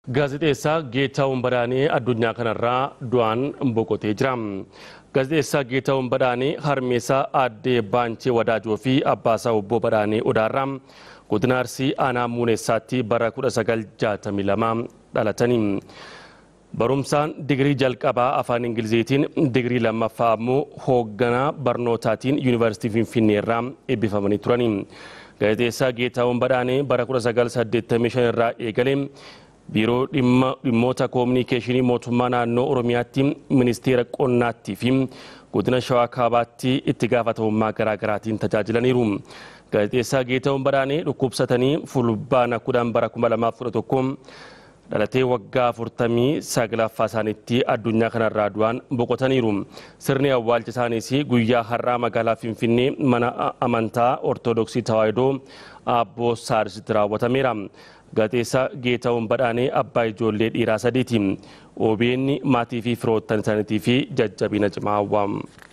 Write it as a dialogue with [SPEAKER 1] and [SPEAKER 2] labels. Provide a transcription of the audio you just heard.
[SPEAKER 1] Gaazexeessaa Geetaawwan Badhaanee addunyaa kanarraa du'aan boqotee jira. Gaazexeessaa Geetaawwan Badhaanee harmeessaa aadde Baanchee Wadaajoo fi abbaasaa obbo Badhaanee Odaarraa godina Arsii aanaa Muuneessaatti bara 1962 dhalatanii. Barumsaan digirii jalqabaa afaan Ingiliziitiin digirii lammaffaa immoo hoogganaa barnootaatiin Yuunivarsiitii Finfinneerraa eebbifamanii turani. Gaazexeessaa Geetaawwan Badhaanee bara 1985 irraa eegalee biiroo dhimmoota koominikeeshinii mootummaa naannoo Oromiyaatti ministeera qonnaattii fi godina Shawaa Kaabaatti itti gaafatamummaa garaagaraatiin tajaajilaniiru. Gaazexeessaa Geetaawwan Badhaanee dhukkubsatanii fulbaana 10 bara 2011 dhalatee waggaa 49ffaa isaaniitti addunyaa kanarraa du'aan boqotaniiru. Sirni awwaalcha isaaniis guyyaa har'aa magaalaa Finfinnee mana amantaa Ortodoksii Tawaahidoo Aabboo Saarisitti raawwatameera. Gaazexeessaa Geetaawwan Badhaanee abbaa ijoollee dhiiraa 3ti. OBN maatii fi firoottan isaaniitii fi jajjabina cimaa hawwaam.